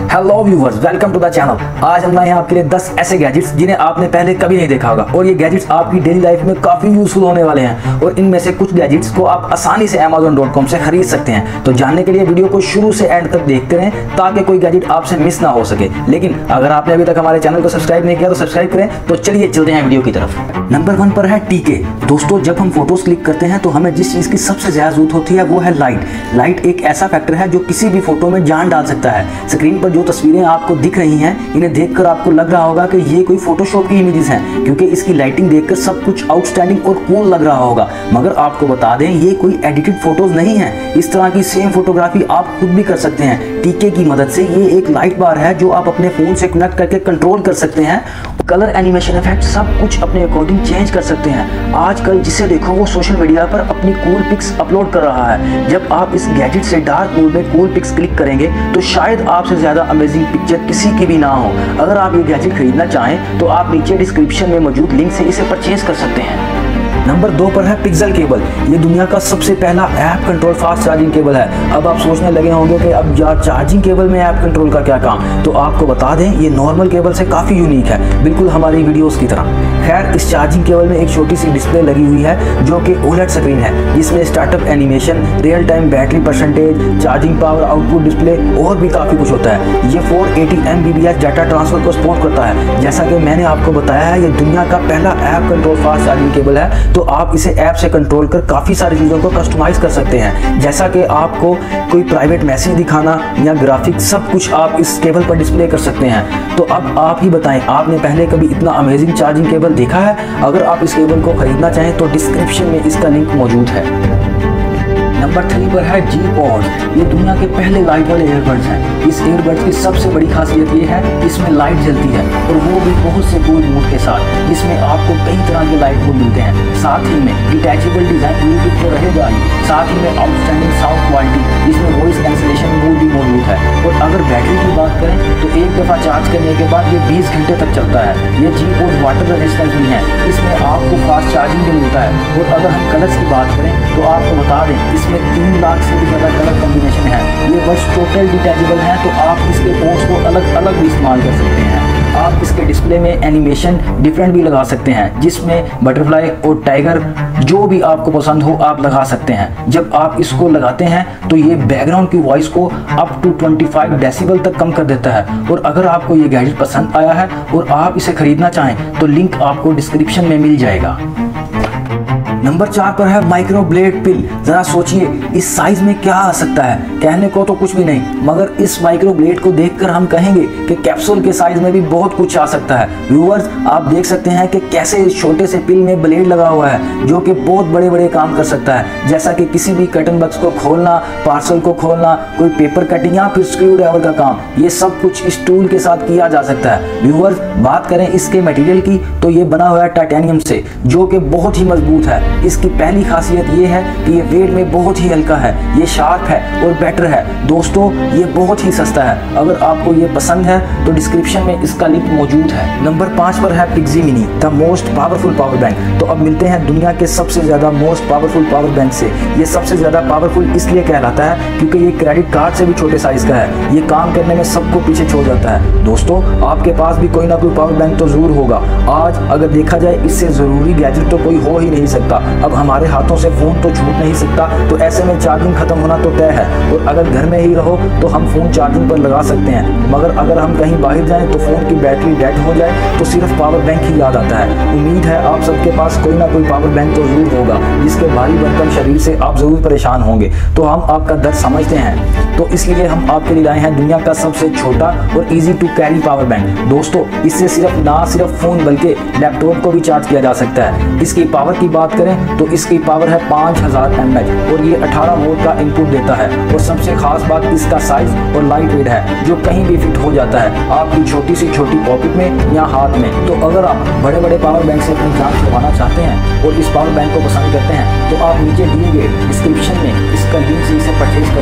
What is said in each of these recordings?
Hello viewers, welcome to the channel. आज हम लाए हैं आपके लिए 10 ऐसे गैजेट्स जिन्हें आपने पहले कभी नहीं देखा होगा और ये गैजेट्स आपकी डेली लाइफ में काफी यूजफुल होने वाले हैं और इनमें से कुछ गैजेट्स को आप आसानी से Amazon.com से खरीद सकते हैं। तो जानने के लिए वीडियो को शुरू से एंड तक देखते रहें ताकि कोई गैजेट आपसे मिस ना हो सके। लेकिन अगर आपने अभी तक हमारे चैनल को सब्सक्राइब नहीं किया तो सब्सक्राइब करें। तो चलिए चलते हैं वीडियो की तरफ। नंबर 1 पर है टीके। दोस्तों, जब हम फोटोज क्लिक करते हैं तो हमें जिस चीज की सबसे ज्यादा जरूरत होती है वो है लाइट। लाइट एक ऐसा फैक्टर है जो किसी भी फोटो में जान डाल सकता है। स्क्रीन पर जो तस्वीरें आपको दिख रही हैं, इन्हें देखकर आपको लग रहा होगा कि ये कोई फोटोशॉप की इमेजेस हैं, क्योंकि इसकी लाइटिंग देखकर सब कुछ आउटस्टैंडिंग और कूल लग रहा होगा। मगर आपको बता दें, ये कोई एडिटेड फोटोज नहीं है। इस तरह की सेम फोटोग्राफी आप खुद भी कर सकते हैं टीके की मदद से। ये एक लाइट बार है जो आप अपने फोन से कनेक्ट करके कंट्रोल कर सकते हैं। कलर, एनिमेशन, इफेक्ट सब कुछ अपने अकॉर्डिंग चेंज कर सकते हैं। आजकल जिसे देखो वो सोशल मीडिया पर अपनी कूल पिक्स अपलोड कर रहा है। जब आप इस गैजेट से डार्क मोड में कूल पिक्स क्लिक करेंगे तो शायद आपसे ज्यादा अमेजिंग पिक्चर किसी की भी ना हो। अगर आप ये गैजेट खरीदना चाहें तो आप नीचे डिस्क्रिप्शन में मौजूद लिंक से इसे परचेज कर सकते हैं। नंबर 2 पर है पिक्सल केबल। ये दुनिया का सबसे पहला app control fast charging cable है। अब आप सोचने लगे होंगे कि अब यार चार्जिंग केबल में ऐप कंट्रोल का क्या काम। तो आपको बता दें, ये नॉर्मल केबल से काफ़ी यूनिक है, बिल्कुल हमारी वीडियोस की तरह। खैर, इस चार्जिंग केबल में एक छोटी सी डिस्प्ले लगी हुई है जो कि OLED स्क्रीन है, जिसमें startup animation, real time battery percentage, charging power, output display और भी काफ़ी कुछ होता है। ये 480 MBps डाटा ट्रांसफर को सपोर्ट करता है। जैसा कि मैंने आपको बताया है, ये दुनिया का पहला app control fast charging cable है। तो आप इसे ऐप से कंट्रोल कर काफ़ी सारी चीज़ों को कस्टमाइज कर सकते हैं, जैसा कि आपको कोई प्राइवेट मैसेज दिखाना या ग्राफिक्स, सब कुछ आप इस केबल पर डिस्प्ले कर सकते हैं। तो अब आप ही बताएं, आपने पहले कभी इतना अमेजिंग चार्जिंग केबल देखा है? अगर आप इस केबल को खरीदना चाहें तो डिस्क्रिप्शन में इसका लिंक मौजूद है। नंबर 3 पर है जी पॉड। ये दुनिया के पहले लाइट वाले एयरबड्स हैं। इस एयरबड्स की सबसे बड़ी खासियत ये है कि इसमें लाइट जलती है और वो भी बहुत से कूल मोड के साथ। इसमें आपको कई तरह के लाइट मोड मिलते हैं। साथ ही में डिटैचेबल डिजाइन ब्लूटूथ तो रहेगा ही, साथ ही में आउटस्टैंडिंग साउंड क्वालिटी, इसमें वॉइस कैंसिलेशन मोड भी मौजूद है। और अगर बैटरी की बात करें तो एक दफ़ा चार्ज करने के बाद ये 20 घंटे तक चलता है। ये जी पॉड वाटर रेजिस्टेंस भी है। इसमें आपको फास्ट चार्जिंग भी मिलता है। और अगर हम कलर्स की बात करें तो आपको बता दें, इसमें 3 लाख से भी ज़्यादा कलर कॉम्बिनेशन है। ये बस टोटल डिटैचेबल है, तो आप इसके पोर्ट्स को अलग अलग भी इस्तेमाल कर सकते हैं। आप इसके डिस्प्ले में एनिमेशन डिफरेंट भी लगा सकते हैं, जिसमें बटरफ्लाई और टाइगर जो भी आपको पसंद हो आप लगा सकते हैं। जब आप इसको लगाते हैं तो ये बैकग्राउंड की वॉइस को अप टू 25 डेसिबल तक कम कर देता है। और अगर आपको ये गैजेट पसंद आया है और आप इसे खरीदना चाहें तो लिंक आपको डिस्क्रिप्शन में मिल जाएगा। नंबर 4 पर है माइक्रो ब्लेड पिल। जरा सोचिए, इस साइज में क्या आ सकता है? कहने को तो कुछ भी नहीं, मगर इस माइक्रो ब्लेड को देखकर हम कहेंगे कि कैप्सूल के साइज में भी बहुत कुछ आ सकता है। व्यूअर्स, आप देख सकते हैं कि कैसे इस छोटे से पिल में ब्लेड लगा हुआ है जो कि बहुत बड़े बड़े काम कर सकता है, जैसा कि किसी भी कर्टन बॉक्स को खोलना, पार्सल को खोलना, कोई पेपर कटिंग या फिर स्क्रू ड्राइवर का काम। ये सब कुछ इस टूल के साथ किया जा सकता है। व्यूअर्स, बात करें इसके मटेरियल की तो ये बना हुआ है टाइटेनियम से, जो कि बहुत ही मजबूत है। इसकी पहली खासियत ये है कि ये वेट में बहुत ही हल्का है, ये शार्प है और बेटर है। दोस्तों, ये बहुत ही सस्ता है। अगर आपको ये पसंद है तो डिस्क्रिप्शन में इसका लिंक मौजूद है। नंबर 5 पर है Pixie Mini, the most powerful power bank. तो अब मिलते हैं दुनिया के सबसे ज्यादा मोस्ट पावरफुल पावर बैंक से। ये सबसे ज्यादा पावरफुल इसलिए कहलाता है क्योंकि ये क्रेडिट कार्ड से भी छोटे साइज का है। ये काम करने में सबको पीछे छोड़ जाता है। दोस्तों, आपके पास भी कोई ना कोई पावर बैंक तो जरूर होगा। आज अगर देखा जाए, इससे जरूरी गैजेट तो कोई हो ही नहीं सकता। अब हमारे हाथों से फोन तो छूट नहीं सकता, तो ऐसे में चार्जिंग खत्म होना तो तय है। और अगर घर में ही रहो तो हम फोन चार्जिंग पर लगा सकते हैं, मगर अगर हम कहीं बाहर जाएं तो फोन की बैटरी डेड हो जाए तो सिर्फ पावर बैंक ही याद आता है। उम्मीद है आप सबके पास कोई ना कोई पावर बैंक तो जरूर होगा, जिसके भारी भरकम शरीर से आप जरूर परेशान होंगे। तो हम आपका दर्द समझते हैं, तो इसलिए हम आपके लिए लाए हैं दुनिया का सबसे छोटा और easy to carry power bank. दोस्तों, इससे सिर्फ फोन बल्कि लैपटॉप को भी चार्ज किया जा सकता है। इसकी पावर की बात करें तो इसकी पावर है 5000 mAh और ये 18 वोल्ट का इनपुट देता है। और सबसे खास बात इसका साइज और लाइट वेट है, जो कहीं भी फिट हो जाता है, आपकी छोटी सी छोटी पॉकेट में या हाथ में। तो अगर आप बड़े बड़े पावर बैंक से अपनी जान छुड़वाना चाहते हैं और इस पावर बैंक को पसंद करते हैं तो आप नीचे दिए गए डिस्क्रिप्शन में इसका लिंक से इसे परचेज कर सकते हैं।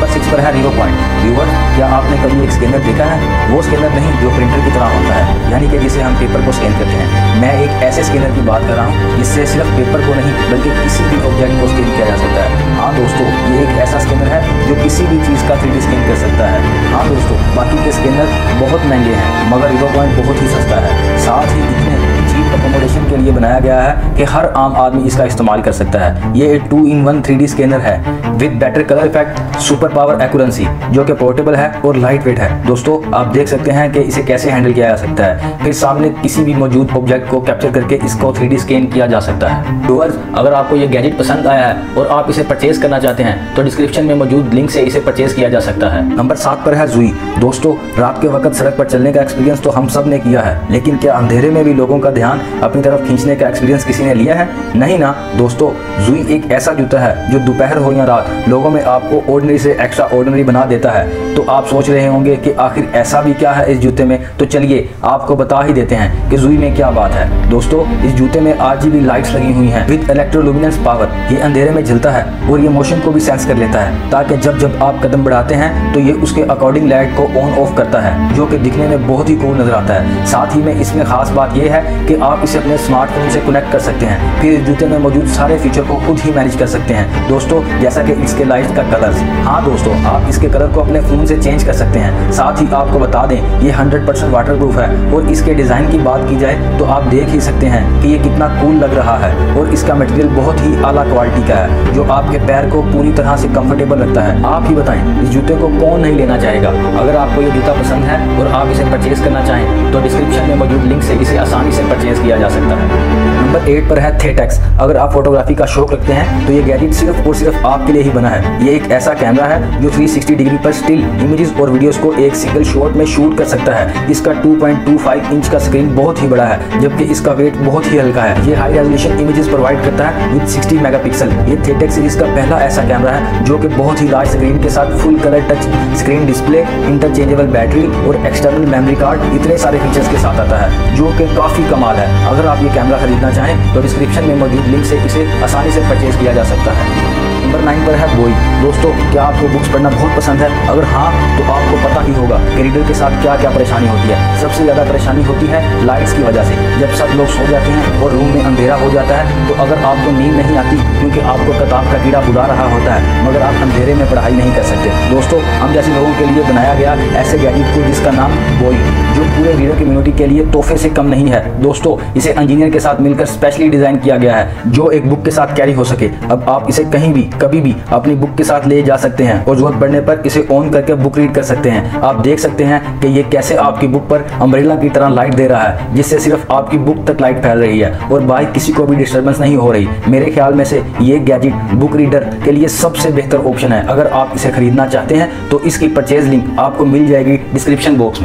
नंबर 6 पर है रीवो पॉइंट। व्यूअर, क्या आपने कभी एक स्कैनर देखा है? वो स्कैनर नहीं जो प्रिंटर की तरह होता है, यानी कि जिसे हम पेपर को स्कैन करते हैं। मैं एक ऐसे स्कैनर की बात कर रहा हूँ जिससे सिर्फ पेपर को नहीं बल्कि किसी भी ऑब्जेक्ट को स्कैन किया जा सकता है। हाँ दोस्तों, ये एक ऐसा स्कैनर है जो किसी भी चीज़ का 3D स्कैन कर सकता है। हाँ दोस्तों, बाकी के स्कैनर बहुत महंगे हैं मगर रीवो पॉइंट बहुत ही सस्ता है। साथ ही इतने चीप अकोमोडेशन के लिए बनाया गया है कि हर आम आदमी इसका इस्तेमाल कर सकता है। ये एक 2-in-1 3D स्कैनर है with better colour effect, super power accuracy, जो कि पोर्टेबल है और लाइट वेट है। दोस्तों, आप देख सकते हैं कि इसे कैसे हैंडल किया जा सकता है। फिर सामने किसी भी मौजूद ऑब्जेक्ट को कैप्चर करके इसको 3D स्कैन किया जा सकता है। व्यूअर्स, अगर आपको ये गैजेट पसंद आया है और आप इसे परचेज करना चाहते हैं तो डिस्क्रिप्शन में मौजूद लिंक से इसे परचेज किया जा सकता है। नंबर 7 पर है ज़ुई। दोस्तों, रात के वक्त सड़क पर चलने का एक्सपीरियंस तो हम सब ने किया है, लेकिन क्या अंधेरे में भी लोगों का ध्यान अपनी तरफ खींचने का एक्सपीरियंस किसी ने लिया है? नहीं ना दोस्तों, ज़ुई एक ऐसा जूता है जो दोपहर हो या रात लोगों में आपको ऑर्डिनरी से एक्स्ट्रा ऑर्डिनरी बना देता है। तो आप सोच रहे होंगे कि आखिर ऐसा भी क्या है इस जूते में, तो चलिए आपको बता ही देते हैं कि ज़ुई में क्या बात है। दोस्तों, इस जूते में RGB लाइट्स लगी हुई हैं विद इलेक्ट्रोलुमिनेंस पावर। ये अंधेरे में जलता है और ये मोशन को भी सेंस कर लेता है, ताकि जब आप कदम बढ़ाते हैं तो ये उसके अकॉर्डिंग लाइट को ऑन ऑफ करता है, जो कि दिखने में बहुत ही कूल नजर आता है। साथ ही में इसमें खास बात यह है कि आप इसे अपने स्मार्टफोन से कनेक्ट कर सकते हैं, फिर इस जूते में मौजूद सारे फीचर को खुद ही मैनेज कर सकते हैं। दोस्तों, जैसा कि इसके लाइट का कलर, हाँ दोस्तों, आप इसके कलर को अपने फोन से चेंज कर सकते हैं। साथ ही आपको बता दें, ये 100% वाटरप्रूफ है और इसके डिजाइन की बात की जाए तो आप देख ही सकते हैं कि ये कितना कूल लग रहा है और इसका मटेरियल बहुत ही आला क्वालिटी का है, जो आपके पैर को पूरी तरह से कंफर्टेबल रखता है। आप ही बताएं, इस जूते को कौन नहीं लेना चाहेगा? अगर आपको ये जूता पसंद है और आप इसे परचेज करना चाहें तो डिस्क्रिप्शन में मौजूद लिंक से इसे आसानी से परचेज किया जा सकता है। नंबर 8 पर है थेटेक्स। अगर आप फोटोग्राफी का शौक रखते हैं तो ये गैजेट सिर्फ और सिर्फ आपके लिए ही बना है। ये एक ऐसा कैमरा है जो 360 डिग्री पर स्टिल इमेजेस और वीडियोस को एक सिंगल शॉट में शूट कर सकता है। इसका 2.25 इंच का स्क्रीन बहुत ही बड़ा है, जबकि इसका वेट बहुत ही हल्का है। ये हाई रेजोल्यूशन इमेजेस प्रोवाइड करता है विद 60 मेगापिक्सल। ये थेटेक्स सीरीज का पहला ऐसा कैमरा है जो कि बहुत ही लार्ज स्क्रीन के साथ full colour touch screen display, interchangeable battery और एक्सटर्नल मेमोरी कार्ड, इतने सारे फीचर्स के साथ आता है, जो कि काफी कमाल है। अगर आप ये कैमरा खरीदना चाहें तो डिस्क्रिप्शन में मौजूद लिंक से इसे आसानी से परचेज किया जा सकता है। नंबर 9 पर है बोई। दोस्तों, क्या आपको बुक्स पढ़ना बहुत पसंद है? अगर हाँ, तो आपको पता ही होगा कि रीडर के साथ क्या क्या परेशानी होती है। सबसे ज़्यादा परेशानी होती है लाइट्स की वजह से। जब सब लोग सो जाते हैं और रूम में अंधेरा हो जाता है तो अगर आपको नींद नहीं आती क्योंकि आपको किताब का कीड़ा बुला रहा होता है, मगर आप अंधेरे में पढ़ाई नहीं कर सकते। दोस्तों, हम जैसे लोगों के लिए बनाया गया ऐसे गैजेट को जिसका नाम बोई, जो पूरे रीडर कम्युनिटी के लिए तोहफे से कम नहीं है। दोस्तों, इसे इंजीनियर के साथ मिलकर स्पेशली डिजाइन किया गया है जो एक बुक के साथ कैरी हो सके। अब आप इसे कहीं भी कभी भी अपनी बुक के साथ ले जा सकते हैं और जरूरत पड़ने पर इसे ऑन करके बुक रीड कर सकते हैं। आप देख सकते हैं कि ये कैसे आपकी बुक पर अम्ब्रेला की तरह लाइट दे रहा है, जिससे सिर्फ आपकी बुक तक लाइट फैल रही है और बाहर किसी को भी डिस्टर्बेंस नहीं हो रही। मेरे ख्याल में से ये गैजेट बुक रीडर के लिए सबसे बेहतर ऑप्शन है। अगर आप इसे खरीदना चाहते हैं तो इसकी परचेज लिंक आपको मिल जाएगी डिस्क्रिप्शन बॉक्स में।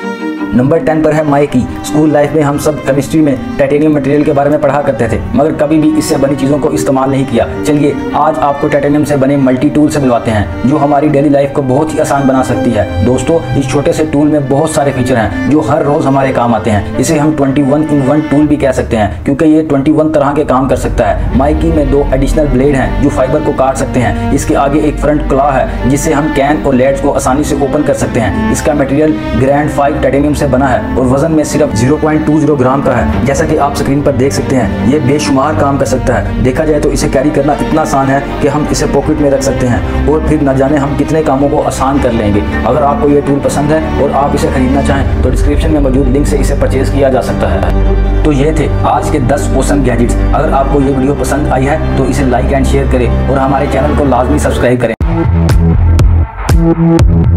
नंबर 10 पर है माइकी। स्कूल लाइफ में हम सब केमिस्ट्री में टाइटेनियम मटेरियल के बारे में पढ़ा करते थे, मगर कभी भी इससे बनी चीज़ों को इस्तेमाल नहीं किया। चलिए आज आपको टाइटेनियम से बने मल्टी टूल से मिलवाते हैं, जो हमारी डेली लाइफ को बहुत ही आसान बना सकती है। दोस्तों, इस छोटे से टूल में बहुत सारे फीचर हैं जो हर रोज़ हमारे काम आते हैं। इसे हम 21-in-1 टूल भी कह सकते हैं, क्योंकि ये 21 तरह के काम कर सकता है। माइकी में 2 एडिशनल ब्लेड हैं जो फाइबर को काट सकते हैं। इसके आगे एक फ्रंट क्लॉ है जिससे हम कैन और लेड्स को आसानी से ओपन कर सकते हैं। इसका मटेरियल ग्रैंड 5 टाइटेनियम से बना है और वजन में सिर्फ 0.20 ग्राम का है। जैसा कि आप स्क्रीन पर देख सकते हैं, ये बेशुमार काम कर सकता है। देखा जाए तो इसे कैरी करना इतना आसान है कि हम इसे पॉकेट में रख सकते हैं और फिर न जाने हम कितने कामों को आसान कर लेंगे। अगर आपको ये टूल पसंद है और आप इसे खरीदना चाहें तो डिस्क्रिप्शन में मौजूद लिंक से इसे परचेज किया जा सकता है। तो ये थे आज के 10 ऑसम गैजेट्स। अगर आपको ये वीडियो पसंद आई है तो इसे लाइक एंड शेयर करें और हमारे चैनल को लाजमी सब्सक्राइब करें।